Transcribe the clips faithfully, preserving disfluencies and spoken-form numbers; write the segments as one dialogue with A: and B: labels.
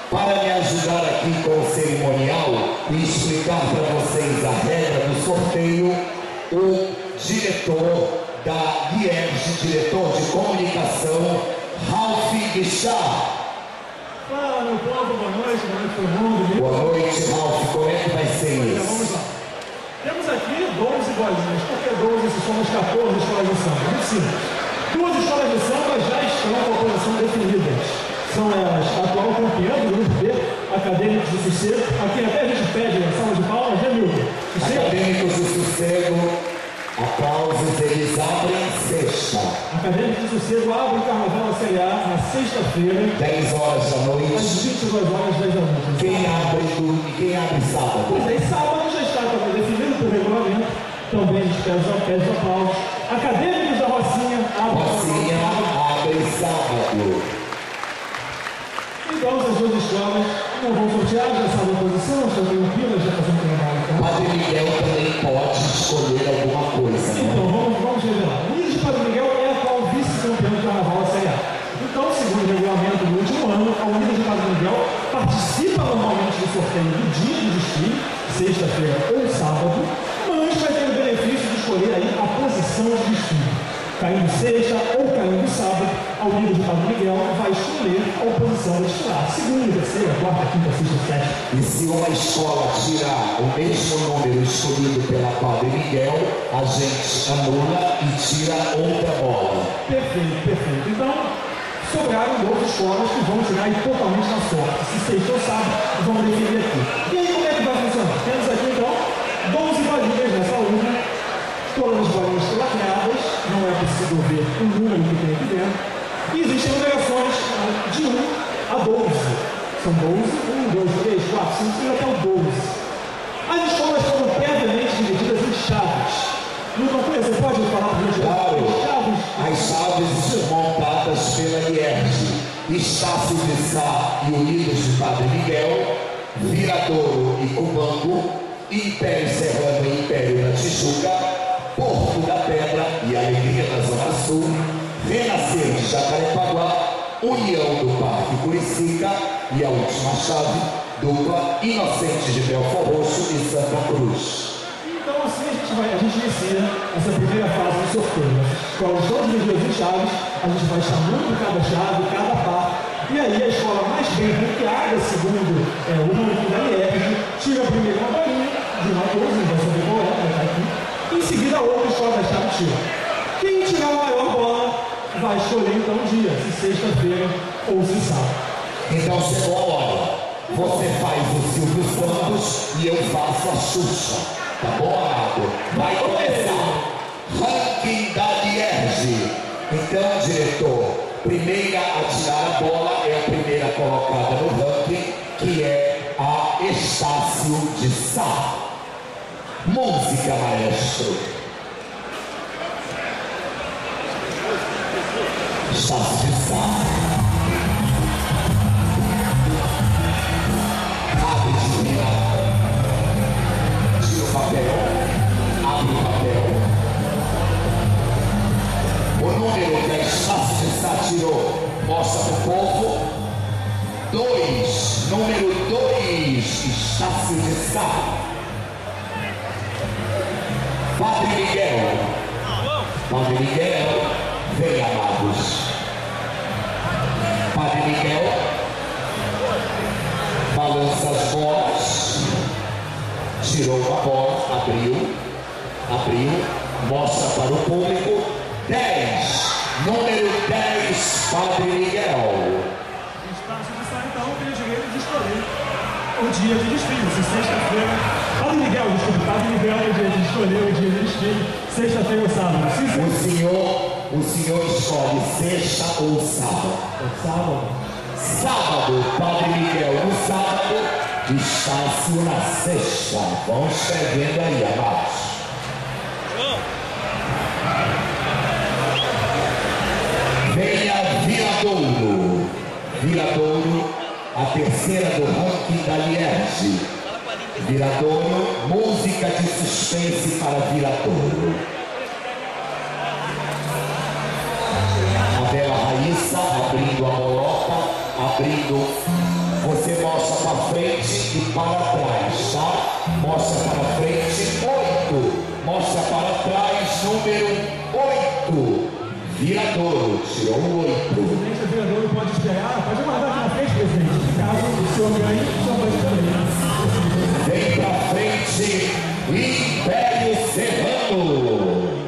A: Para me ajudar aqui com o cerimonial e explicar para vocês a regra do sorteio, o diretor da I E R G, diretor de comunicação, Ralph Guichard.
B: Fala, meu povo, boa noite, boa noite todo mundo.
A: Boa noite, Ralph, como é que vai ser isso?
B: Vamos lá. Temos aqui doze bolinhas, por que doze se somos quatorze escolas de samba? Muito simples. Duas escolas de samba já estão com a posição definidas. São elas a atual campeã do grupo B, Acadêmicos do Sossego. Aqui até a gente pede a salva de palmas, né, Milton?
A: Acadêmicos do Sossego, aplausos, eles abrem sexta.
B: Acadêmicos do Sossego abre o Carnaval da C A na sexta-feira,
A: dez horas da noite.
B: às vinte e duas horas, dez da noite.
A: Quem abre tudo e quem abre sábado?
B: Pois é, e sábado já está também definido por regulamento. Também a gente pede os aplausos. Acadêmicos da Rocinha abre
A: Rocinha abre sábado.
B: Então, as duas escolas não vão sortear, já sabem a posição, estão tranquilas, já fazendo trabalho. Tá?
A: Padre Miguel também pode escolher alguma coisa, né?
B: Então, vamos, vamos revelar. O Unidos de Padre Miguel é a atual vice-campeão do Carnaval da Série A. Então, segundo o regulamento do último ano, a Unidos de Padre Miguel participa normalmente do sorteio do dia do desfile, sexta-feira ou sábado, mas vai ter o benefício de escolher aí a posição de desfile. Caindo sexta ou caindo sábado, a Unidos de Padre Miguel vai escolher a oposição de desfilar. Segunda, terceira, quarta, quinta, sexta, sétima.
A: E se uma escola tirar o mesmo número escolhido pela Padre Miguel, a gente anula e tira outra bola.
B: Perfeito, perfeito. Então, sobraram duas escolas que vão tirar aí totalmente na sorte. Se sexta ou sábado, vamos definir aqui. E aí, como é que vai funcionar? Temos aqui, então, doze vasilhas nessa urna, todas as bolinhas lacradas, não é possível ver o número que tem aqui dentro. E existem numerações de um a doze. São doze, um, dois, três, quatro, cinco, seis até o doze. As escolas foram previamente divididas em chaves. Não conhece? Você pode falar para a gente?
A: Claro,
B: chaves?
A: as chaves montadas pela I E R G, Estácio de Sá e Unidos de Padre Miguel, Viradouro e Cubango, Império Serrano e Império da Tijuca, Porto da Pedra e Alegria da Zona Sul, Renascer de Jacarepaguá, União do Parque Curicica e a última chave, dupla Inocente de Belfort Roxo e Santa Cruz.
B: Então assim a gente vai, a gente inicia essa primeira fase do sorteio. As escolas todas divididas em chaves, a gente vai chamando cada chave, cada par, e aí a escola mais bem ranqueada, segundo é, o ranking da I E R G, tira a primeira bolinha de uma doze, não vai saber qual é, vai estar aqui. Em seguida a outra escola da chave tira. Quem tirar a maior bola vai escolher então o dia, se sexta-feira ou se sábado.
A: Então chegou a hora. Você faz o Silvio Santos e eu faço a Xuxa. Tá bom, amado? Vai começar. Ranking da I E R G. Então, diretor, primeira a tirar a bola é a primeira colocada no ranking, que é a Estácio de Sá. Música, maestro. Estácio de Sá. Abre de vira. Tira o papel. Abre o papel. O número que a Estácio de Sá tirou, mostra para o povo. Dois. Número dois. Estácio de Sá. Padre Miguel. Padre Miguel. Vem, amados. Padre Miguel. Balança as bolas. Tirou uma bola. Abriu. Abriu. Mostra para o público. dez. Número dez. Padre Miguel.
B: Estácio de Sá, então, tem o direito de escolher o dia de desfile, se sexta-feira. Padre Miguel, desculpa, Padre Miguel é o dia de escolher o dia de desfile, sexta-feira ou sábado. Se
A: O senhor, o senhor escolhe sexta ou sábado?
B: sábado.
A: Sábado, Padre Miguel no sábado, Estácio na sexta. Vão escrevendo aí, amados. Venha Viradouro. Viradouro, a terceira do ranking da I E R G. Viradouro, música de suspense para Viradouro. A bela Raíssa abrindo a bolota, abrindo. Você para trás, tá? Mostra para frente, oito. Mostra para trás, número oito. Viradouro, tirou o oito.
B: Presidente, o Viradouro pode esperar, pode aguardar aqui na frente, presidente. Caso o senhor ganhe, o senhor pode também.
A: Vem pra frente, Império Serrano.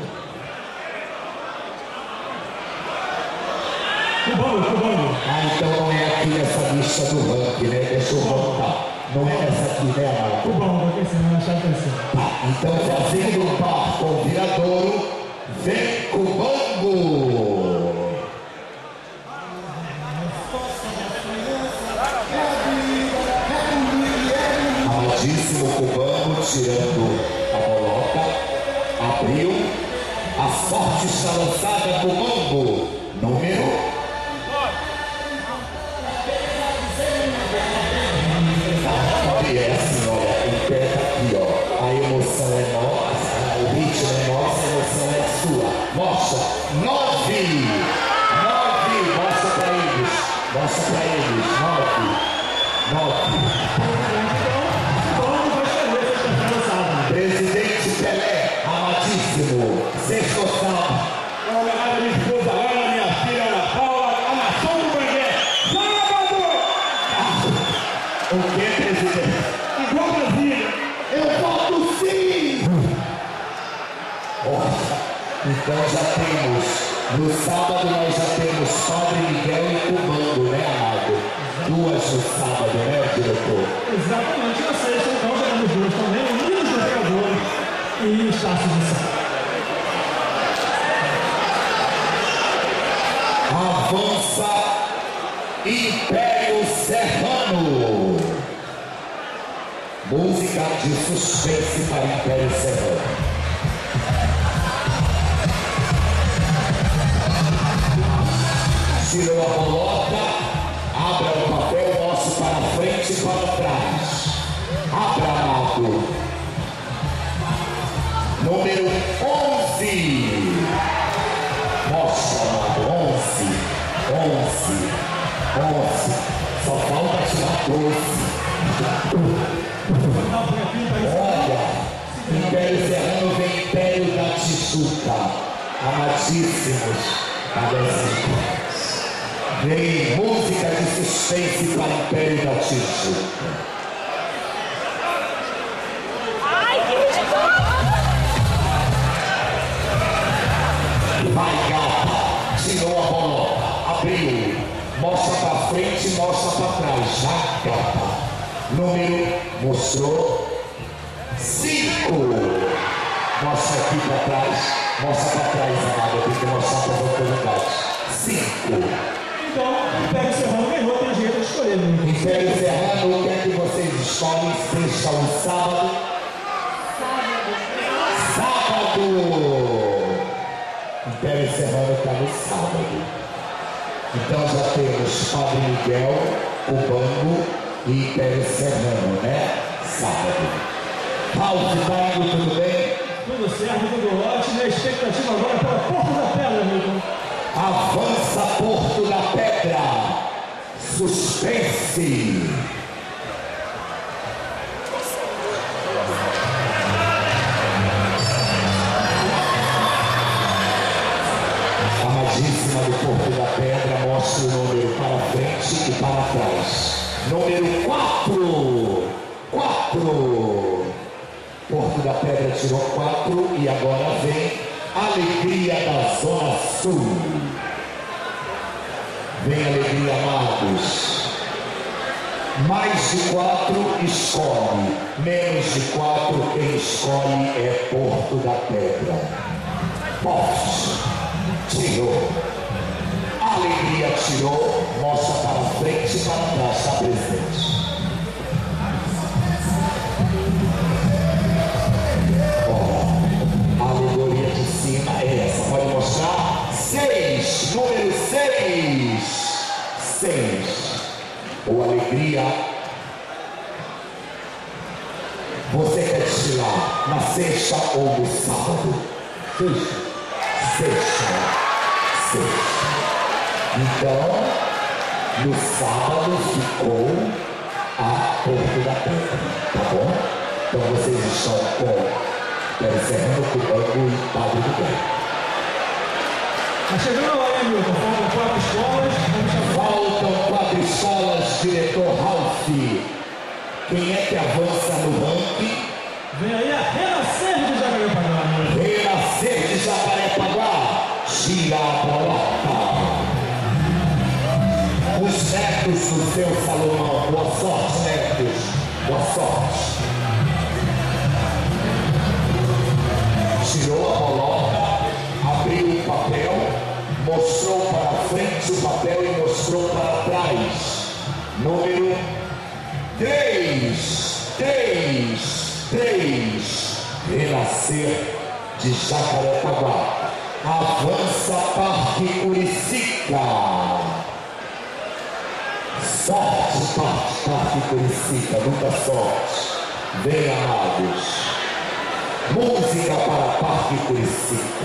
B: Cubano, cubano.
A: Ah, então não é aqui nessa lista do ranking, né? Deixa eu voltar. Não é nessa aqui, né, Amado?
B: Cubano, porque senão achar atenção.
A: Tá, então fazendo um par com o Viradouro, vem Cubango. Amadíssimo Cubango, tirando a bolota, abriu, a sorte está lançada, Cubango, número e é assim, olha, o pé tá aqui, ó, a emoção é nossa, o ritmo é nosso, a emoção é sua. Mostra, nove, nove, mostra pra eles, mostra pra eles, nove, nove. Presidente Pelé, amadíssimo, sexto sábado.
B: Homenagem à minha esposa Ana, minha filha Ana Paula, a nação do Bangué. Salvador!
A: O que, presidente?
B: Igual Brasília.
A: Eu voto sim! Nossa, então já temos, no sábado nós já temos Padre Miguel e Cubango, né, Amado? Duas no sábado, né, diretor?
B: Exatamente, na sexta, então já temos dois também, Unidos do Vereador e Chasse de Sá.
A: Avança Império Serrano. Música de suspense para Império Serrano. Tirou a bolota, abra o papel, mostre para frente e para trás. Abra, Amado. Número onze. Mostra, Amado, onze. onze. onze. Só falta tirar doze. Olha, Império Serrano vem Império da Tijuca. Amadíssimos, abençoados. Vem música de suspense para Império da Tijuca.
C: Ai, que ridículo!
A: Vai, gata, tirou a bolota, abriu, mostra para frente e mostra para trás, já, gata. Número, mostrou, cinco. Mostra aqui para trás, mostra para trás, Amado, tem que mostrar para as autoridades. cinco.
B: Então, Império Serrano ganhou, tem jeito de escolher. Né?
A: Império Serrano, o que é que vocês escolhem? Sexta ou sábado? Sábado! Império Serrano está no sábado. Então já temos Padre Miguel, Cubango e Império Serrano, né? Sábado. Ralf, tá indo tudo bem?
B: Tudo certo, tudo ótimo. E a expectativa agora é para Porto da Pedra, amigo.
A: Avança Porto da Pedra. Suspense. Amadíssima do Porto da Pedra, mostra o número para frente e para trás. Número quatro. quatro. Porto da Pedra tirou quatro e agora vem Alegria da Zona Sul. Vem Alegria, amados. Mais de quatro escolhe. Menos de quatro, quem escolhe é Porto da Pedra. Forte. Tirou. Alegria tirou. Mostra para frente e para trás, tá, presidente? Ó, a alegoria de cima é essa. Pode mostrar? Seis. Número seis. Seis. Ou alegria. Você quer desfilar na sexta ou no sábado? Sexta. Sexta. Sexta. Então, no sábado ficou a Porto da Pedra. Então vocês estão com Pérez Serrano, Cubango e Padre Miguel.
B: Tá chegando a hora, hein, Milton? Faltam quatro escolas.
A: Faltam quatro escolas, diretor Ralph. Quem é que avança no ranking?
B: Vem aí a Renascer de Jacarepaguá.
A: Renascer de Jacarepaguá. Gira a bolota. Os netos do seu Salomão. Boa sorte, netos. Boa sorte. Tirou a bolota, abriu o papel, mostrou para frente o papel e mostrou para trás. Número três, três, três. Renascer de Jacarepaguá. Avança Parque Curicica. Sorte, Parque, Parque Curicica, muita sorte. Vem, amados. Música para Parque Curicica.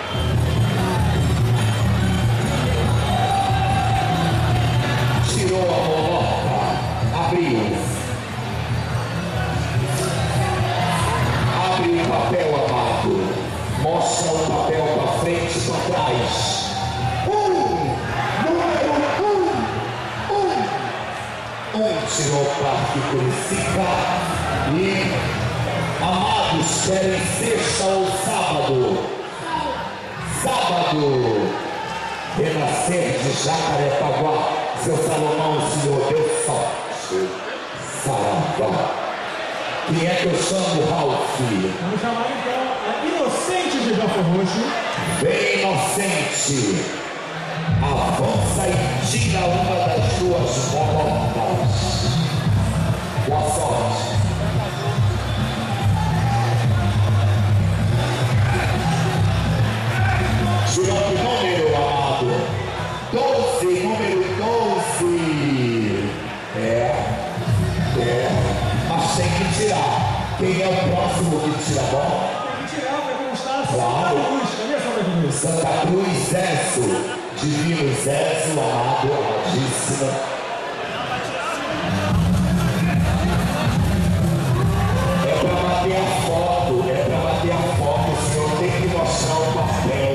A: Tirou a bolota, abriu. Abre o papel, amado. Mostra o papel para frente e para trás. Um, número um, um. Um tirou o Parque Curicica e, amados, querem sexta ou sábado? Sábado. Renascer de Jacarepaguá. Seu Salomão, o Senhor deu sorte. Saravá. Quem é que eu chamo, Ralph?
B: Vamos chamar então a Inocente de Belfor Roxo.
A: Vem, Inocente. Avança e tira uma das suas bolotas. Boa sorte. Tirou que número, amado? doze, número doze. É, é, mas tem que tirar. Quem é o próximo que tira a bola?
B: Tem que tirar para constar
A: Claro.
B: Santa Cruz. Cadê Santa Cruz?
A: Santa Cruz, Zécio. Divino Zécio, amado, amadíssima. É para bater a foto, é para bater a foto. O senhor tem que mostrar o papel.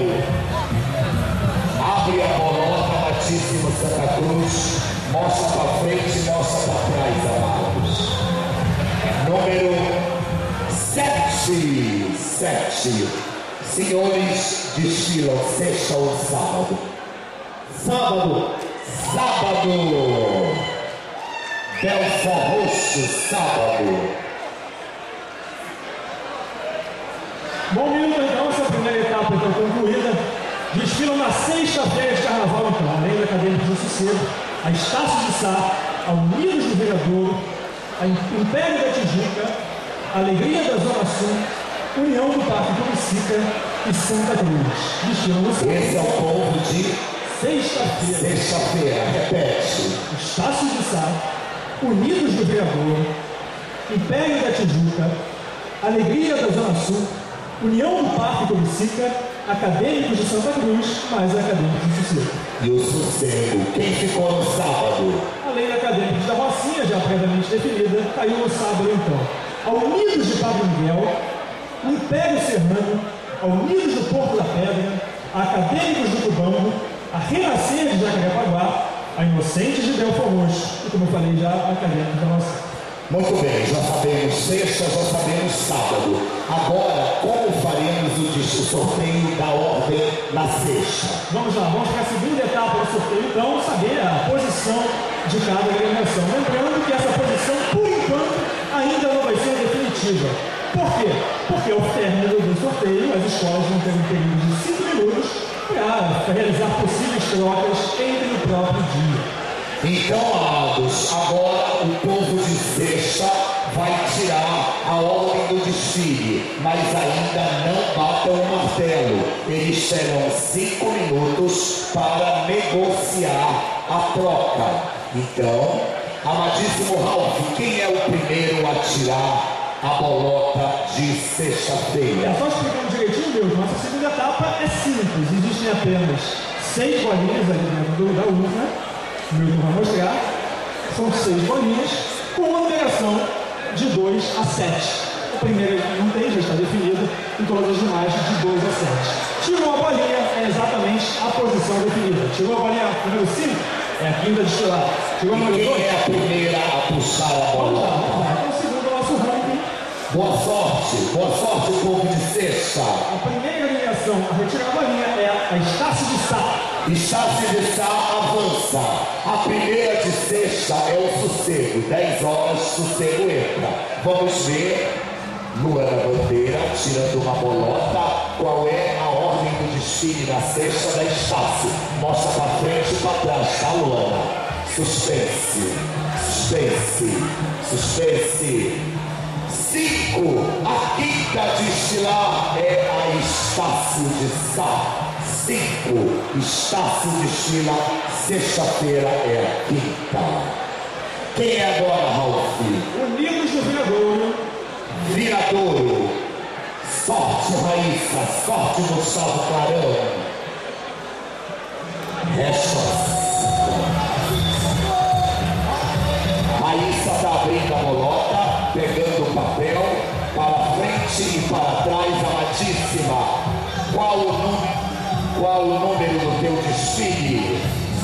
A: Abre a bolota, amadíssima Santa Cruz. Mostra para frente e mostra para trás, amados. Número sete. Sete. Senhores, desfilam sexta ou sábado? Sábado. Sábado. Belfor Roxo, sábado.
B: Bom, Milton, então, essa primeira etapa está concluída. Desfilam na sexta-feira de carnaval, então, além da Acadêmica do Sossego, a Estácio de Sá, a Unidos do Viradouro, a Império da Tijuca, a Alegria da Zona Sul, União do Parque Curicica e Santa Cruz. Desfilam no sábado.
A: Esse é o povo de
B: Sexta-feira.
A: sexta-feira. Repete.
B: Estácio de Sá, Unidos do Viradouro, Império da Tijuca, Alegria da Zona Sul, União do Parque Curicica, Acadêmicos de Santa Cruz, mais Acadêmicos de Sossego.
A: E o Sossego. Quem ficou no sábado?
B: Além da Acadêmicos da Rocinha, já previamente definida, caiu no sábado então. A Unidos de Padre Miguel, o Império Serrano, a Unidos do Porto da Pedra, a Acadêmicos do Cubango, a Renascer de Jacarepaguá, a Inocentes de Belfor Roxo e, como eu falei já, a Acadêmicos da Rocinha.
A: Muito bem, já sabemos sexta, já sabemos sábado. Agora, como faremos o dis- o sorteio da ordem na sexta?
B: Vamos lá, vamos para a segunda etapa do sorteio, então, saber a posição de cada agremiação. Lembrando que essa posição, por enquanto, ainda não vai ser definitiva. Por quê? Porque ao término do sorteio, as escolas vão ter um período de cinco minutos para realizar possíveis trocas entre o próprio dia.
A: Então, amados, agora o povo de sexta vai tirar a ordem do desfile, mas ainda não batam o martelo. Eles terão cinco minutos para negociar a troca. Então, amadíssimo Ralph, quem é o primeiro a tirar a bolota de sexta-feira?
B: É só explicando direitinho, meu, nossa segunda etapa é simples. Existem apenas seis bolinhas ali dentro da urna. O Milton vai mostrar. São seis bolinhas com uma numeração de dois a sete. primeira não tem, já está definida, e todas as demais de dois a sete. Tirou a bolinha, é exatamente a posição definida. Tirou a bolinha número cinco, é a quinta destilada. Tirou a número
A: Quem
B: dois.
A: é a primeira a puxar a
B: Vamos lá,
A: bola?
B: vamos lá. Então, segundo o nosso ranking,
A: Boa sorte, boa sorte, povo de Sexta.
B: a primeira alineação a retirar a bolinha é a Estácio de Sá.
A: Estácio de Sá avança. A primeira de Sexta é o sossego. dez horas, sossego entra. Vamos ver. Luana Bandeira tirando uma bolota. Qual é a ordem do desfile na Sexta da Estácio? Mostra pra frente e pra trás, tá, Luana? Suspense, suspense, suspense. Cinco, a quinta desfilar é a Estácio de Sá. Cinco, Estácio desfila, sexta-feira é a quinta. Quem é agora, Ralf?
B: Unidos do Viradouro.
A: Viradouro. Sorte, Raíssa, sorte, Gustavo Clarão. Resta. Raíssa está abrindo a bolota, pegando o papel, para frente e para trás, amadíssima. Qual o número? Qual o número do teu desfile?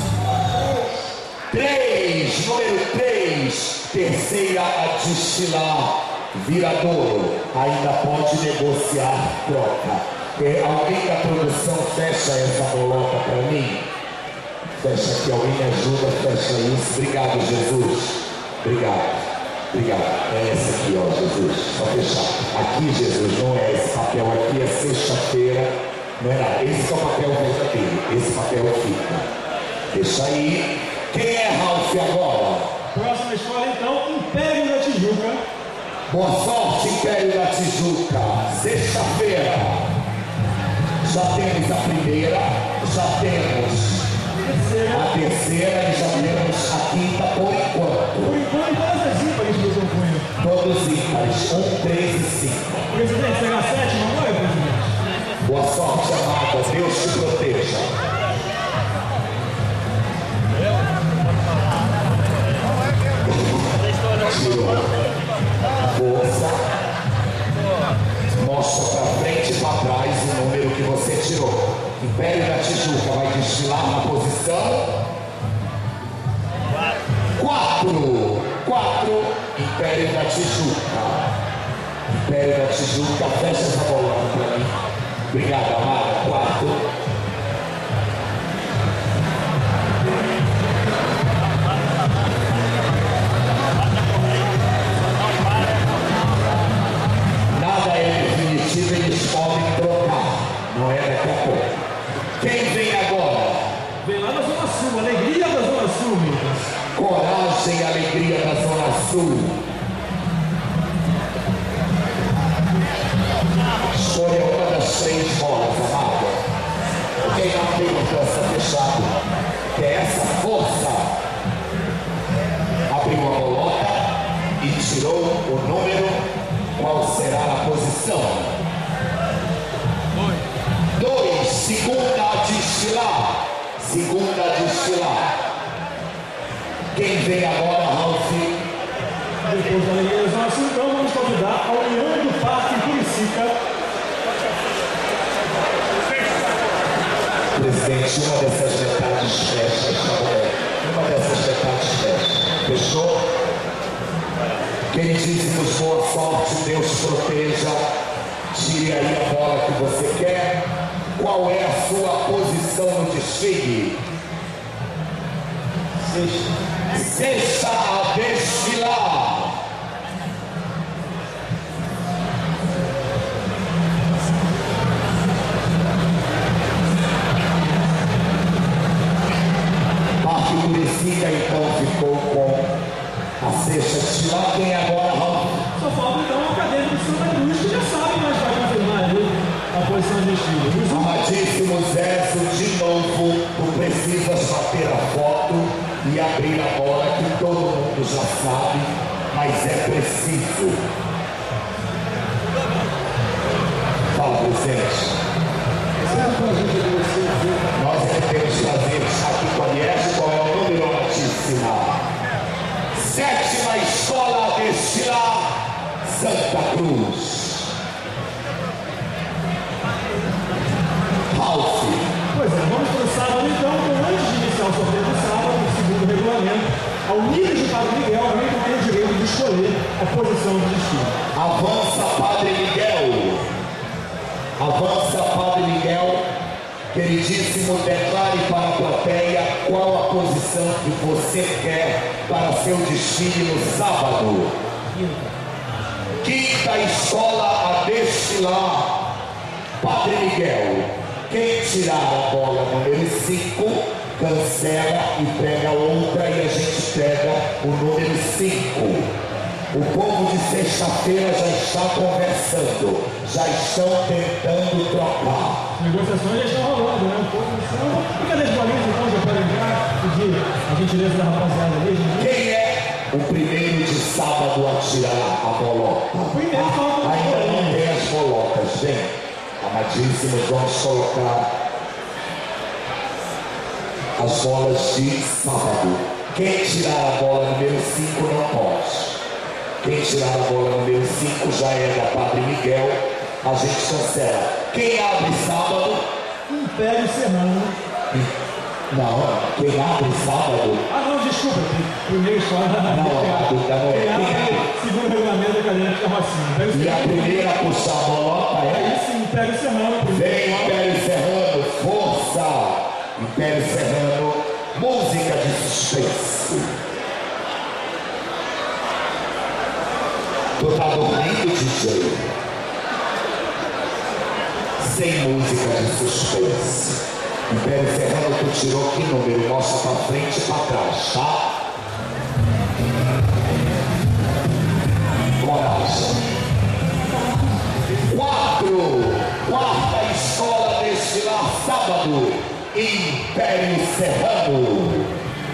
A: Três, número três, terceira a desfilar, Viradouro. Ainda pode negociar troca. É, alguém da produção fecha essa bolota para mim? Fecha aqui, alguém me ajuda, fecha isso. Obrigado, Jesus. Obrigado. Obrigado. É essa aqui, ó, Jesus. Só fechar. Aqui, Jesus, não é esse papel aqui, é sexta-feira. Não é nada. Esse é o papel verdadeiro. Esse papel fica. Deixa aí. Quem é Ralf agora?
B: Próxima escola, então, Império da Tijuca.
A: Boa sorte, Império da Tijuca. Sexta-feira. Já temos a primeira. Já temos
B: Terceira.
A: a terceira e já temos a quinta por enquanto.
B: Por enquanto, todas as ímpares do seu punho.
A: Todos ímpares. Um, três e cinco.
B: Presidente, pegar a sétima, não é, presidente?
A: Boa sorte, amada. Deus te proteja. Tirou. Força. Mostra para frente e para trás o número que você tirou. Império da Tijuca vai desfilar na posição quatro. quatro. Império da Tijuca. Império da Tijuca. Fecha essa bola para mim. Obrigado, amada. Quatro. Nada é definitivo, eles podem trocar. Não é daqui a pouco. Quem vem agora?
B: Vem lá da Zona Sul, alegria da Zona Sul, Lucas.
A: Coragem e alegria da Zona Sul. Escolha uma das três bolas, amada. Quem não tem confiança fechada, que é essa força. Abriu a bolota e tirou o número. Qual será a posição? Dois. Segunda a desfilar. Segunda a desfilar. Quem vem agora, Ralf?
B: Depois da alegria da Zona Sul, então vamos convidar a União do Parque Curicica.
A: Presidente, uma dessas metades fecha, uma dessas metades fecha. Fechou? Queridíssimos, boa sorte, Deus proteja. Tire aí a bola que você quer. Qual é a sua posição no desfile? Sexta. Sexta a desfilar. Parque Curicica então ficou com a sexta desfilar. Quem é agora, Ralf?
B: Só falta então o acadêmico de Santa Cruz, que já sabe, mas vai confirmar ali a posição de estilo.
A: Amadíssimo Zé, de novo, tu precisas bater a foto e abrir a bola que todo mundo já sabe, mas é preciso. Fala, presidente. Nós é que temos que fazer aqui com a Liege, qual é o número, amadíssima? Sétima Escola a desfilar, Santa Cruz.
B: Vamos para o sábado, então, então, antes de iniciar o sorteio do sábado, segundo o regulamento, ao nível de Padre Miguel, alguém tem o direito de escolher a posição do destino.
A: Avança, Padre Miguel. Avança, Padre Miguel. Queridíssimo, declare para a plateia qual a posição que você quer para seu desfile no sábado. Quinta escola a desfilar. Padre Miguel, quem tirar a bola número cinco, cancela e pega outra e a gente pega o número cinco. O povo de sexta-feira já está conversando, já estão tentando trocar.
B: As negociações já estão rolando, né? O povo de samba. E cadê as bolinhas, então? Já podem entrar, pedir a gentileza da rapaziada ali. Gente.
A: Quem é o primeiro de sábado a tirar a bolota?
B: O primeiro falta
A: ah, ainda não tem as bolotas, vem. Amadíssimos, vamos colocar as bolas de sábado. Quem tirar a bola número cinco não pode. Quem tirar a bola número cinco já é da Padre Miguel, a gente cancela. Quem abre sábado?
B: Império Serrano.
A: Não, quem abre sábado?
B: Ah, não, desculpa, primeiro escola.
A: Não, não é.
B: Quem abre, segundo o regulamento acadêmico da Rocinha.
A: E a primeira a puxar a bolota é?
B: Aí sim, Império Serrano.
A: Vem, Império Serrano, força! Império Serrano, música de suspense. Tu tá dormindo, D J? Sem música de suspense. Império Serrano, tu tirou que número? Mostra pra frente e pra trás, tá? Coragem. Quatro. Quarta escola desfilar sábado. Império Serrano.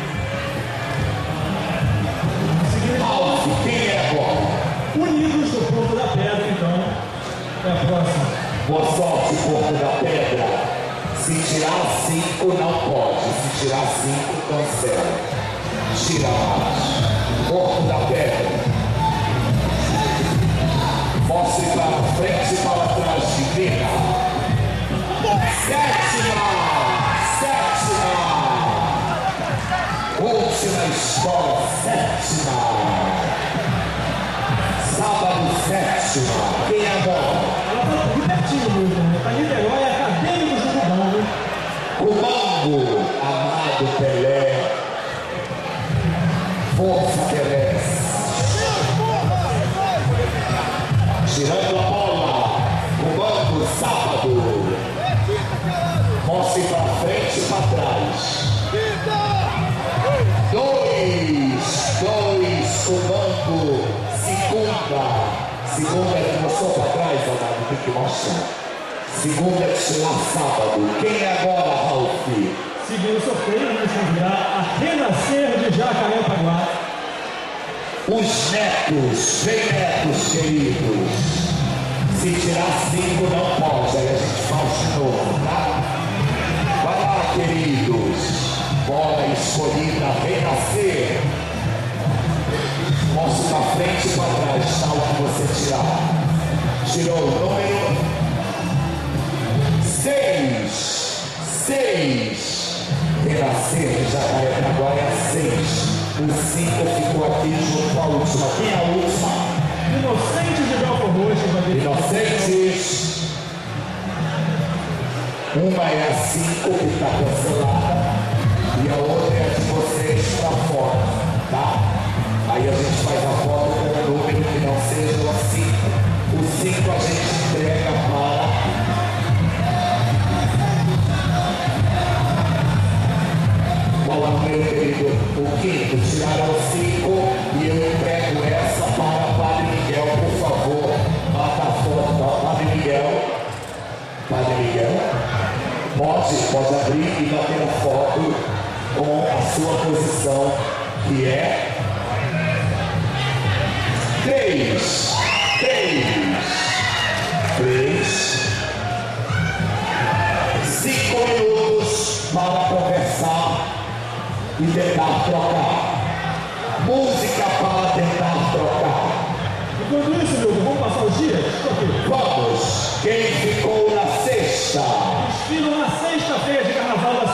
A: Alce, quem é agora?
B: Unidos do Porto da Pedra, então, é a próxima.
A: Boa sorte, Porto da Pedra. Se tirar cinco, não pode. Se tirar cinco, cancela. Tira mais. Porto da Pedra. Mostre para frente e para trás, divina. Sétima. Sétima. Última escola, sétima. Sábado, sétima. Quem é agora?
B: Ela está aqui pertinho mesmo, né? Está em Niterói, é Acadêmicos do Cubango.
A: Cubango, amado Pelé. Força, Pelé. Tirando a bola. Cubango, sábado. Mostre para frente e para trás. Dois, dois, Cubango. Segunda. Segunda é que mostrou para trás, amado, tem que mostrar. Segunda é tirar sábado. Quem é agora, Ralf?
B: Seguindo o sorteio, vamos convidar a Renascer de Jacarepaguá.
A: Os netos, vem netos, queridos. Se tirar cinco não pode, aí a gente faz de novo, tá? Vai lá, queridos. Bola escolhida, Renascer. Mostra pra frente e pra trás, tá? O que você tirar. Tirou o número seis. Seis. Renascer de Jacarepaguá é seis. O cinco ficou aqui junto com a última. Quem é a última?
B: Inocentes de Belfor Roxo.
A: Inocentes. Uma é a cinco que está cancelada. E a outra é a de vocês para fora. Tá? Aí a gente faz a foto com um número que não seja o cinco. O cinco a gente entrega para... Qual é o meu querido? O quinto. Tiraram o cinco e eu entrego essa para Padre Miguel, por favor. Bata a foto, Padre Miguel. Padre Miguel. Pode, pode abrir e bater a foto com a sua posição, que é três. Três. Três. Cinco minutos para conversar e tentar trocar. Música para tentar trocar.
B: Enquanto isso, meu, vamos passar os dias?
A: Vamos. Quem ficou na sexta?
B: Desfilam na sexta-feira de Carnaval da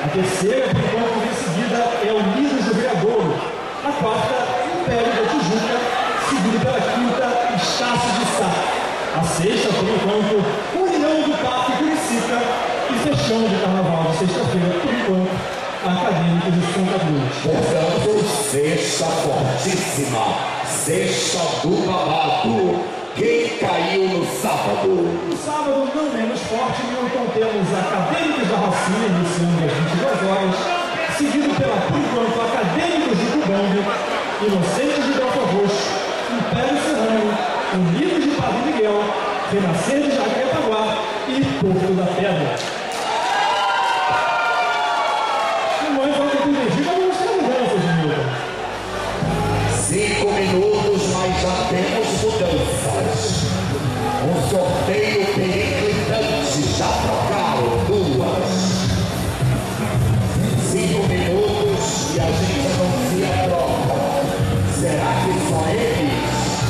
B: terceira, por enquanto, em seguida, é Unidos do Viradouro. A quarta, Império da Tijuca, seguido pela quinta, Estácio de Sá. A sexta, por enquanto, União do Parque Curicica. E fechando o carnaval de sexta-feira, por enquanto, Acadêmicos de Santa Cruz.
A: Portanto, sexta fortíssima, sexta do babado. Quem caiu no sábado?
B: No sábado, não menos forte, então temos Acadêmicos da Rocinha, iniciando às vinte e duas horas, seguido pela, por enquanto, Acadêmicos de Cubango, Inocentes de Delta Roxo, Império Serrano, Unidos de Padre Miguel, Renascer de Jacarepaguá e Porto da Pedra. Mas, ao que eu entendi, vamos ter mudanças, Milton.
A: Cinco minutos, mas já temos mudanças. Um sorteio periclitante, já trocaram duas. Cinco minutos e a gente anuncia a troca. Será que só eles?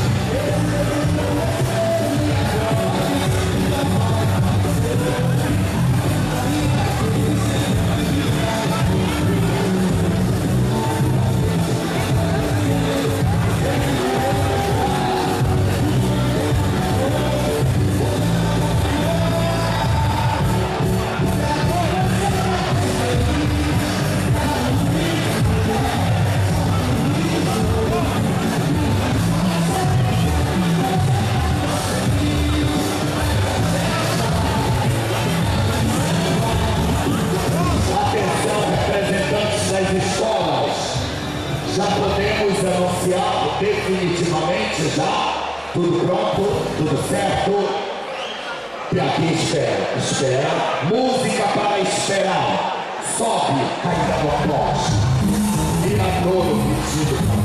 A: Já podemos anunciar definitivamente já tudo pronto, tudo certo. E aqui espera, espera, música para esperar. Sobe, ainda no poste. Viradouro pedido.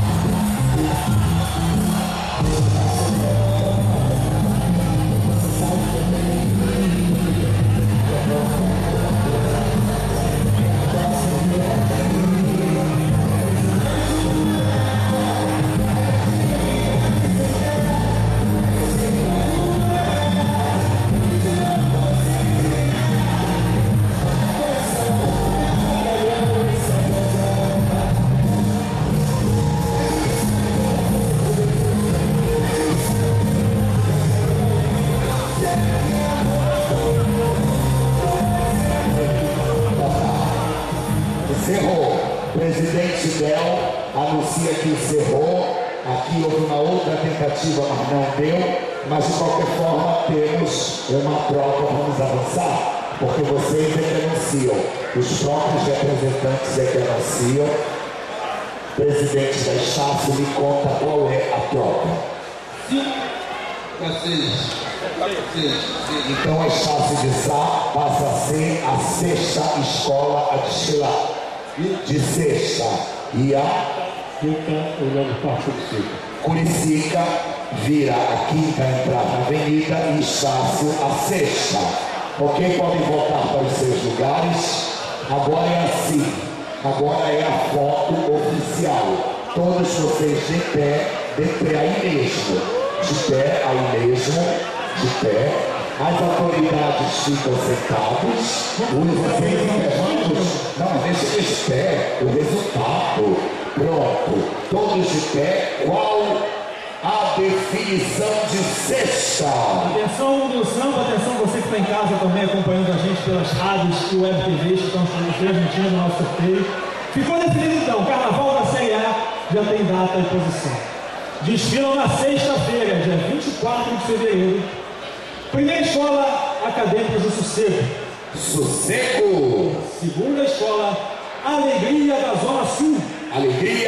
A: Encerrou. O presidente Del anuncia que encerrou. Aqui houve uma outra tentativa, mas não deu. Mas de qualquer forma temos uma troca. Vamos avançar, porque vocês é que anunciam. Os próprios representantes é que anunciam. O presidente da Estácio me conta qual é a troca.
D: Sim. Vocês.
A: Então a Estácio de Sá passa a ser a sexta escola a destilar. De sexta. E a
B: Quinta, União do Parque
A: Curicica vira a quinta entrada na avenida e Estácio a sexta. Ok? Podem voltar para os seus lugares. Agora é assim. Agora é a foto oficial. Todos vocês de pé, de pé aí mesmo. De pé aí mesmo. De pé. As autoridades ficam sentados. Os vocês enterramos. Não, deixa de pé. O resultado. Pronto. Todos de pé. Qual a definição de sexta?
B: Atenção do samba, atenção você que está em casa também acompanhando a gente pelas rádios e web T Vs que estão transmitindo o nosso sorteio. Ficou definido então, Carnaval da Série A já tem data e posição. Desfilam na sexta-feira, dia vinte e quatro de fevereiro. Primeira escola, Acadêmicos do Sossego.
A: Sossego.
B: Segunda escola, Alegria da Zona Sul.
A: Alegria.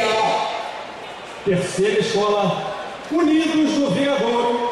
B: Terceira escola, Unidos do Viradouro.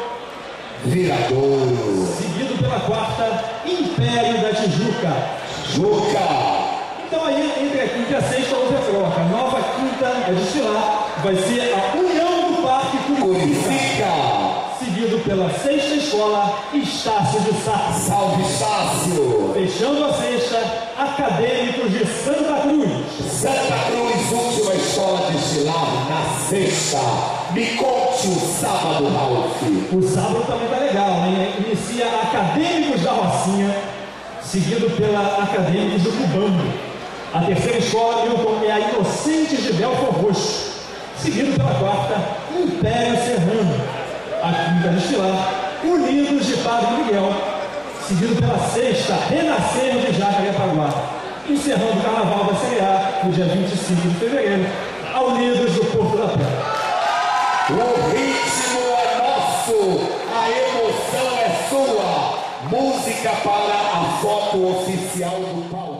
A: Viradouro.
B: Seguido pela quarta, Império da Tijuca.
A: Juca.
B: Então aí, entre a quinta e a sexta, houve a troca. A nova quinta a desfilar vai ser a União do Parque Curicica.
A: Curicica.
B: Seguido pela sexta escola, Estácio de Sá.
A: Salve, Estácio.
B: Fechando a sexta, Acadêmicos de Santa Cruz.
A: Santa Cruz, última escola desfilar na sexta. Me conte o sábado, Ralf.
B: O sábado também tá legal, né? Inicia Acadêmicos da Rocinha, seguido pela Acadêmicos do Cubango. A terceira escola, Milton, é a Inocentes de Belfort Roxo, seguido pela quarta, Império Serrano. A quinta desfilar, Unidos de Padre Miguel, seguido pela sexta, Renascer de Jacarepaguá, encerrando o Carnaval da Série A no dia vinte e cinco de fevereiro, a Unidos do Porto da Praia.
A: O ritmo é nosso, a emoção é sua. Música para a foto oficial do Paulo.